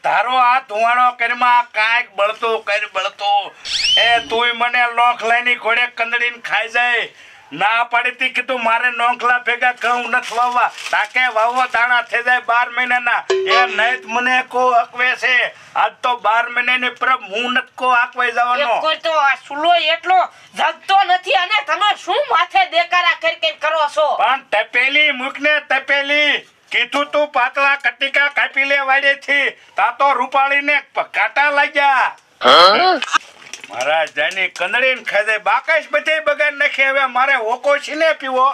ધારો આ ધુવાણો કરમાં કાંઈક બળતો કર બળતો એ તુંય મને લોખ લઈને ઘોડે કંદડીને ખાઈ જાય ના પાડીતી કે તું મારે નોખલા ભેગા ઘઉં નથી વાવવા તાકે વાવવા દાણા થઈ જાય 12 મહિનાના એ નહીં મને કો અકવે છે આજ તો 12 મહિનાની પરબ હું નથી કો આકવાઈ જવાનો કોઈ તો આ સુલો એટલો જગતો નથી અને તમે શું માથે દેકારા કરી કરો છો પણ તપેલી મુકને તપેલી કીધું તું પાતળા કટિકા કાપી લે વાડેથી તા તો રૂપાળીને કાંટા લાગ્યા મારા જાની કંદડીને ખાઈ જાય બાકસ બધે બગાડ નાખે હવે મારે ઓકો છીને પીવો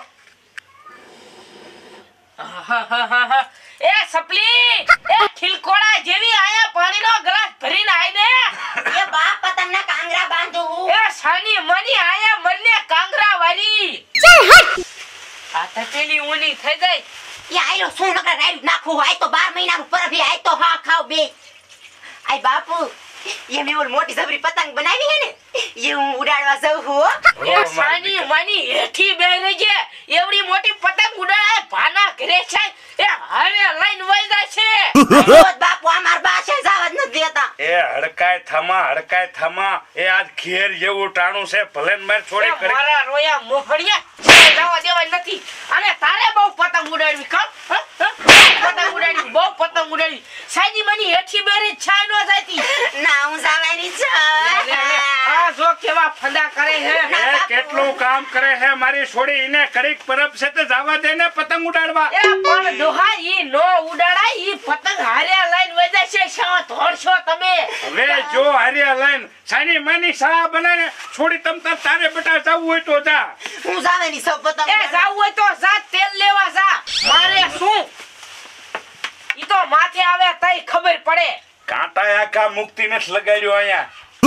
એ સપલી એ ખિલકોડા જેવી આયા પાણીનો ગ્લાસ ભરીને આઈને એ બા પતંગના કાંગરા બાંધું એ સાની મની આયા મરને કાંગરા વાળી આ તપેલી ઊની થઈ ગઈ એ આયરો શું નકર રાઈ નાખું આય તો 12 મહિનાનું પરભી આય તો હા ખાવ બે આય બાપુ ये मैं वो मोटी सबरी पतंग बनाई है ने ये હું ઉડાડવા જાઉં હું એ સાની મની એઠી બે રજે એવડી મોટી પતંગ ઉડાડે ભાના ઘરે છે એ હારે લઈને વઈ જાય છે રોજ બાપુ અમાર બા છે જાવત ન દેતા એ હડકાય થમા એ આજ ઘેર જેવું ટાણું છે ભલે માર છોડી કરી મારા રોયા મોહણિયા જવા દેવાય નથી અને તારે બહુ પતંગ ઉડાડવી કામ પતંગ ઉડાડી બહુ પતંગ ઉડાડી સાની મની એઠી બે રે છાય નો જાતી ના હું જાવાની છે આ જો કેવા ફંદા કરે હે એ કેટલું કામ કરે હે મારી છોડી ઈને કડીક પરબ છે તે જાવા દે ને પતંગ ઉડાડવા એ પણ ડોહા ઈ નો ઉડાડાય ઈ પતંગ હારે લઈને વજા છે શા ધોડશો તમે હવે જો હારિયા લઈને સાની માની સા બનાને છોડી તમ તારે બેટા જાવું હોય તો જા હું જાવાની સૌ પતંગ એ જાવું હોય તો જા તેલ લેવા જા મારે શું ઈ તો માથે આવે તઈ ખબર પડે કાંટા આખા મુક્તિ ને લગાડ્યો અહીંયા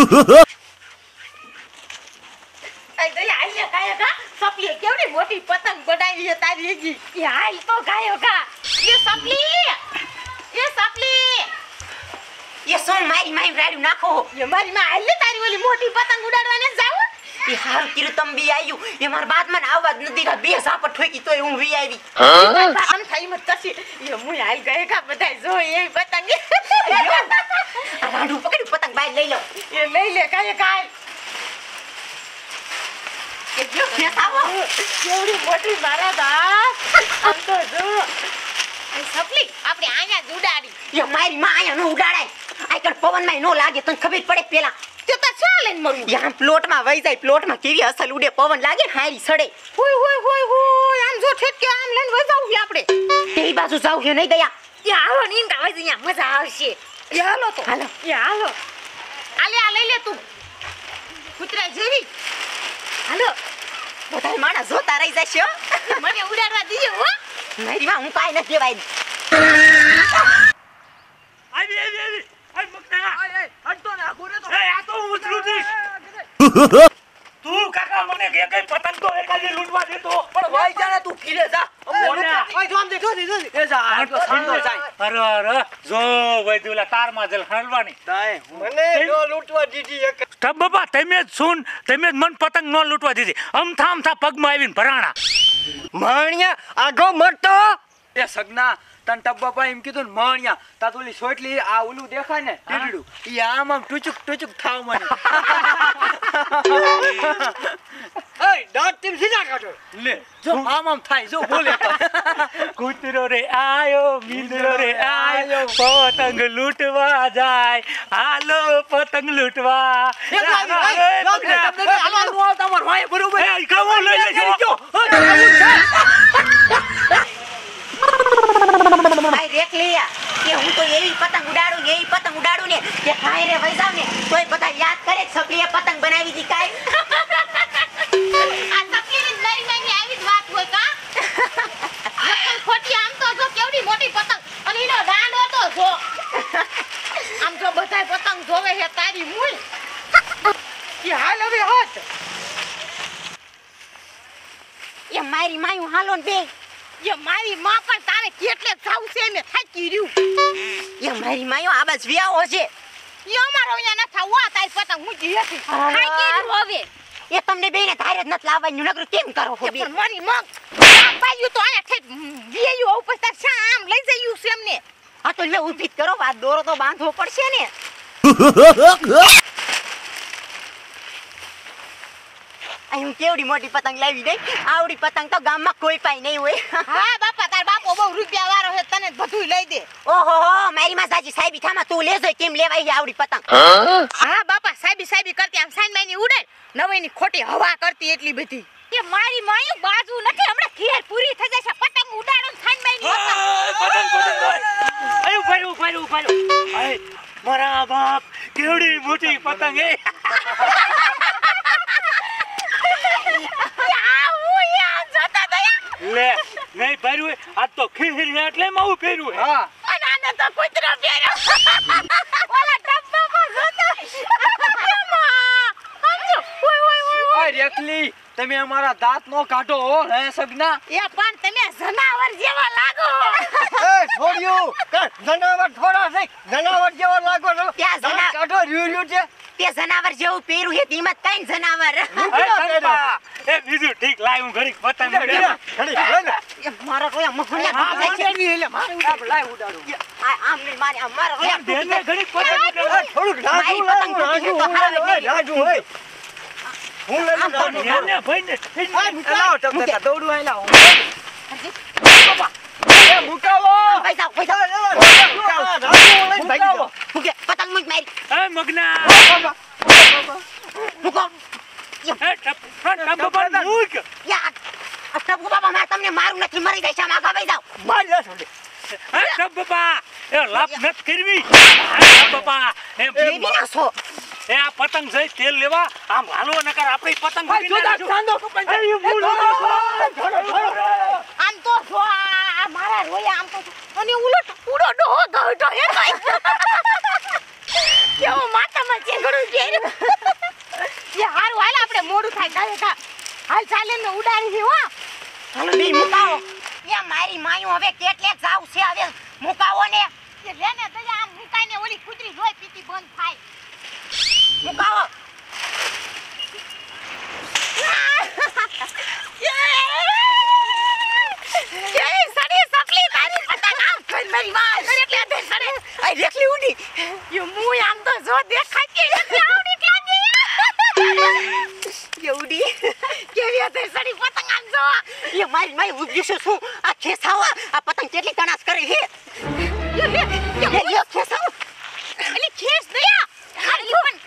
આઈ દે આઈ કાયા કા સપલી કેવડી મોટી પતંગ બનાવી છે તારી જી એ હાલ તો ગાયો કા એ સપલી એ સો મારી રાડ્યું નાખો એ મારી માં હાલ તારી ઓલી મોટી પતંગ ઉડાડવાને જાવ એ હાલ કીરું તમ બી આયું એ માર બાદ મને આવવા જ નથી કા બે ઝાપટ ઠોકી તોય હું વી આવી આમ થઈ મત તસી એ હું હાલ ગયે કા બધાય જો એ પતંગ આ રાડું પકડી પતંગ બાય લઈ લો એ લઈ લે કાય કાય એ જો ખેતાવો કેવડી મોટી મારા બા આમ તો જો એ સપલી આપણે આયા જ ઉડાડી એ મારી માં આયા નો ઉડાડાય આ કર પવન માં નો લાગે તને ખબર પડે પેલા તે તો ચાલે ને મરું યા પ્લોટ માં વઈ જાય પ્લોટ માં કેવી અસલ ઉડે પવન લાગે હારી સડે હોય આમ જો ઠેક કે આમ લઈને વઈ જાવ આપણે તે બાજુ જાવ હે નહીં દયા એ હાલો નીંદ આવે અહીંયા મજા આવશે એ હાલો તો હાલો એ હાલો આલે આ લઈ લે તું કૂતરા જેવી હાલો બધા માણા જોતા રહી જશે મને ઉડાડવા દીજો હો મારી માં હું કાઈ ન દેવાય આવી મકતા આય હટતો ના ગોરે તો એ આ તો ઉતરું દીસ તું કાકા મને કે કઈ પતંગ તો એકાદી લૂટવા દેતો પણ ભાઈ જાણે તું ફીરે જા ઓય જોમ દે જોદી એ જા આ તો સાંડો જાય અરે જો ભાઈ દુલા તાર માં જલ હલવાની દાય મને નો લૂટવા દીધી એક તબ બાબા તમે જ સુન તમે જ મન પતંગ નો લૂટવા દીધી અમથા પગમાં આવીને ભરાણા માણિયા આગો મરતો એ સગના તન ટબ્બા એમ કીધું ને માણિયા તા તો ઓલી સોટલી આ ઓલું દેખાય ને ટીડડું ઈ આમ ટુચુક થાવ મને એય દાંત ટીમ સીધા કાઢો લે જો આમ થાય જો બોલે તો કૂતરો રે આયો મીંદડો રે આયો પતંગ લૂટવા જાય હાલો પતંગ લૂટવા હાલો તમાર ભાઈ બરોબર એ કામો લઈ લે જો ભાઈ રેખ લેયા કે હું તો એવી પતંગ ઉડાડું ને કે ખાઈ રે વઈ જાવ ને તોય બધા યાદ કરે સપલીએ પતંગ બનાવી દી કાઈ આ સપલીની લઈ આવી જ વાત હોય કા લખન ખોટી આમ તો જો કેવડી મોટી પતંગ અને એનો દાંડો તો જો આમ જો બધાય પતંગ જોવે છે તારી મૂળ કે હાલ હવે હોત એ મારી માયું હાલો ને બે ये मारी मां पर तारे કેટલે જાવ છે મે થાકી રહ્યું ये मारी मायो આબાજ વ્યાઓ છે યો મારો અહીંયા ન થાવા તાર પતંગ મુજી હતી થાકી રહ્યું હવે એ તમને બેને ધારે જ નત લાવવાનું નગર કેમ કરો હો બે મારી માં બાયું તો આયા ઠેક વેયું ઉપર તાર શા આમ લઈ જયું છે એમને હા તો લે ઊભી કરો આ દોરો તો બાંધવો પડશે ને અહીં કેવડી મોટી પતંગ લાવી દઈ આવડી પતંગ તો ગામમાં કોઈ પાઈ નહીં હોય હા બાપા તાર બાપો બહુ રૂપિયા વાળો છે તને બધું લઈ દે ઓહો મારી માં સાજી સાહેબી થામાં તું લેજો કેમ લેવાય આવડી પતંગ હા બાપા સાહેબી કરતી આમ સાઈન માઈની ઉડે નવઈની ખોટી હવા કરતી એટલી બધી કે મારી માયું બાજુ નથી હમણાં ખેર પૂરી થઈ જશે પતંગ ઉડાડો સાઈન માઈની પતંગ આય મારા બાપ કેવડી મોટી પતંગ હે લે નહીં પહેર્યું આ તો ખીર હે એટલે માવું પહેર્યું હે હા આને તો કુતરો પહેર્યો ઓલા ડબ્બામાં જોતો ઓય રેખલી તમે અમારા દાંત નો કાઢો હો હે સગના એ પણ તમે જનાવર જેવા લાગો એ છોડ્યું કે જનાવર થોડા છે જનાવર જેવો લાગો છો ત્યાં દાંત કાઢો રહ્યું છે તે જનાવર જેવું પહેર્યું હે તેમાં કઈ જનાવર ચંપા એ બીજું ઠીક લાય હું ઘડીક પતંગ ઘડી લઈને એ મારો રોયા મફળિયા હા મારી એટલે મારે લાય ઉડાડો આમ નહીં મારી આ મારો રોયા બેને ઘડીક પતંગ થોડુંક રાજુ રાજુ હોય હું લઈને બેને ભાઈને લાવ ટપકા દોડું આઈ લાવ એ મુકાવો પૈસા મુકાવો મુકે પતંગ મુક મારી એ મગના મુકો એ ટપ પર મૂક યા અટપકો બાબા માર તમને મારું નથી મરી જાય છે માગા ભાઈ જાવ માર લે છોડે એ ટપ બાપા એ લાપ નત કરવી એ બાપા એ બેબી ના છો એ આ પતંગ જઈ તેલ લેવા આમ હાલો નકર આપણી પતંગ આમ તો જો આ મારા રોયા આમ તો અને ઉલટ ઉડો ડોહો ગઢો હે ભાઈ કેવો માથામાં ચેગડું ઘેર એ હારું હાલ આપણે મોડું થાય કાય કા હાલ ચાલે ને ઉડાડી દે હો હાલો બે મુકાવો એ મારી માયું હવે કેટલે જાવ છે હવે મુકાવો ને એ લેને દયા આમ મુકાઈને ઓલી કુતરી જોઈ પીતી બંધ થાય મુકાવો એ સડી સપલી તારી પતંગ આમ કઈ મારી માં એટલે તે સડે આ રેખલી ઉડી યો મુય આમ તો જો દેખાય કે આવડી લાગે ઉડી કેવી હતી સડી પતંગ આમ જો એ મારી ઉડી છે શું આ ખેસાવા આ પતંગ કેટલી તણાસ કરે છે એ ખેસાવા એલી ખેસ દયા ખાલી પણ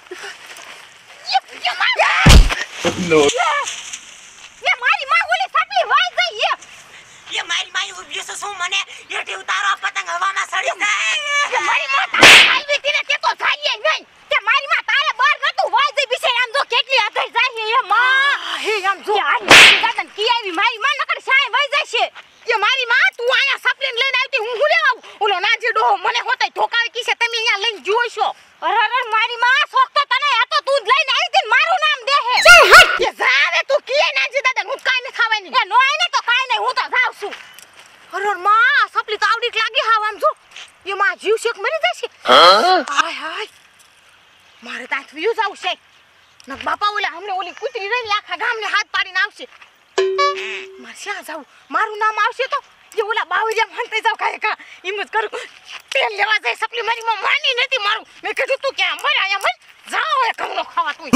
નો ये मारी मां ओली सपली वाई गई ये मारी माई उभी से सो मने एठी उतारो पतंग हवामा सड़ी જાય ये मारी मां તારે આવી તીને તે તો થાય નહીં તે મારી માં તારે બાર નતું વાઈ ગઈ બિસે આમ જો કેટલી આધર જાય એ માં હે આમ જો આ ગાતન કી આવી મારી માં નકર સાય વાઈ જાય છે ये मारी मां તું આયા સપલીન લઈને આવતી હું હુલે આવ ઓલો નાજી ડોહો મને હોતય ઠોકાવી કી છે તમે અહીંયા લઈને જોઈશો અરે મારી માં શોખ તો તને આ તો તું જ લઈને આવી તી મારું નામ દે હે ये जावे तू किए नाजी दादा હું કાઈ ન ખાવાની એ નો આઈને તો કાઈ નહીં હું તો જાવ છું અરે માં સપલી તો આવડી લાગી હાવ આમ જો એ માં જીવ શેક મરી જશે હાય હાય મારે તાત વ્યુ જાવ છે ન બાપા ઓલા હમને ઓલી કૂતરી રહી આખા ગામને હાથ પાડીને આવશે માર શ્યા જાવ મારું નામ આવશે તો જે ઓલા બાવરિયા માનતે જાવ કાય કા ઈમ જ કરું તેલ લેવા જાય સપલી મારી માં માની નથી મારું મે કીધું તું ક્યાં મર આયા મર જાવ એ કમનો ખાવા તું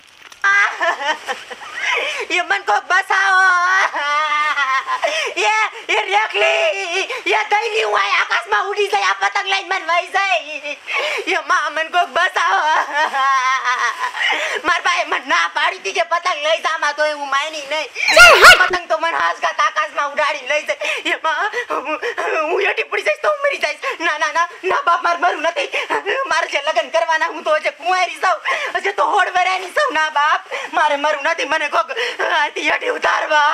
ये मन को बसाओ ये रेखली ये दैली हुआ है आकाश में उड़ी जाए पतंग लाइन मन वही जाए ये मां मन को बसाओ मार भाई मन ना पाड़ी थी के पतंग लई जामा तो હું માની નહીં પતંગ તો મન હાસગા આકાશમાં ઉડાડી લઈ જાય ये मां હું એટી પડી જઈશ તો મરી જઈશ ના ના ના ના બાપ માર મરું નથી મારે જે લગન કરવાના હું તો હજે કુંવારી જાવ હજે તો હોડ વરાની સૌ ના બાપ મારે મરું નથી મને કોક આતી એટી ઉતારવા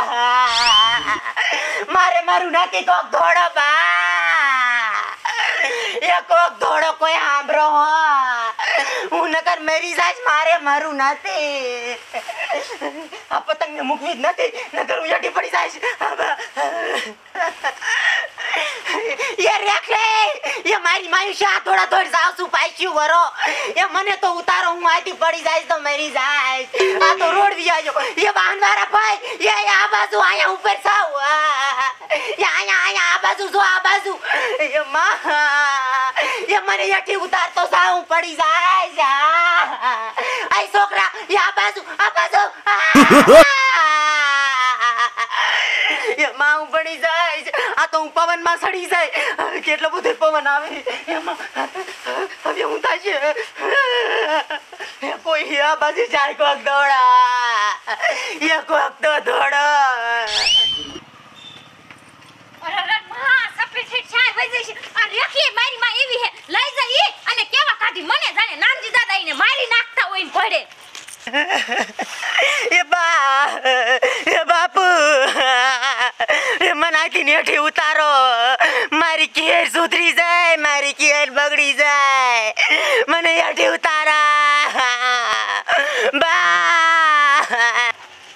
મારે મરું નથી કોક ધોડો બા એ કોક ધોડો કોઈ સાંભળો હું નકર મરી જાઈશ મારે મરું નથી આ પતંગને મૂકવી જ નથી નકર હું એટી પડી જાઈશ ये रेखे ये मारी मायुषा थोड़ा थोड़ा जाव सु पाइछु वरो ये मने तो उतारो हूं आती पड़ी जाइस तो मरी जाइस आ तो रोड भी आयो ये वाहन वाला भाई ये आ बाजू आया ऊपर साव ये आया आ बाजू जो आ बाजू ये मां મને યાથી ઉતારતો સાવ પડી જાય જા આઈ છોકરા યા બાજુ એ માં પડી જાય આ તો હું પવનમાં સડી જાય કેટલો બધો પવન આવે એમાં હવે હું થાય છે કોઈ આ બાજુ જાય કોક દોડા એ કોક તો દોડા અરે માં સપરી છે છાય વઈ જશે આ રેખી મારી માં એવી હે લઈ જઈ અને કેવા કાઢી મને જાણે નાનજી દાદા ઈને મારી નાખતા હોય ને પડે એ બાપુ એ મનાથી નેઠી ઉતારો મારી કેર સુધરી જાય મારી કેર બગડી જાય મને હેઠી ઉતારા બા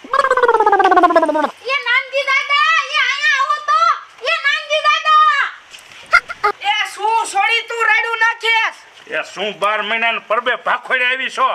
એ નાનજી દાદા એ આયા આવો તો એ નાનજી દાદા એ શું છોડી તું રાડું નાખેસ એ શું 12 મહિનાનો પરબે ભાખોડે આવી છો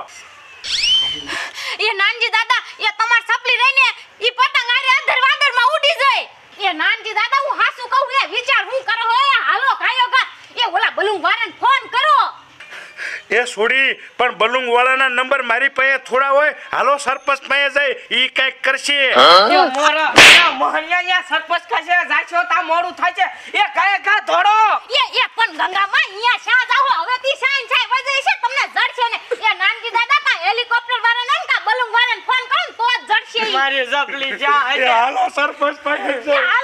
એ નાનજી દાદા એ તમાર સપલી રહીને ઈ પતંગ આરે અંદર વાદળમાં ઉડી જાય એ નાનજી દાદા હું હાસુ કહું એ વિચાર હું કરો હો હાલો કાયો કા એ ઓલા બલુંગ વાળાને ફોન કરો એ છોડી પણ બલુંગ વાળાના નંબર મારી પાસે થોડા હોય હાલો સરપંચ પાસે જાય ઈ કઈક કરશે એ મોરા મોહનિયા સરપંચ કાશે જાછો તા મોડું થાય છે એ કાય કા ધોડો એ પણ ગંગામાં અહીંયા શા જાઓ હવે તી સાઈન છાય વજે છે તમને જડશે ને એ નાનજી દાદા કા હેલિકોપ્ટર વાળાને કા બલુંગ વાળાને ફોન કરો ને તો જ જડશે ઈ મારી સપલી જા એ હાલો સરપંચ પાસે જાય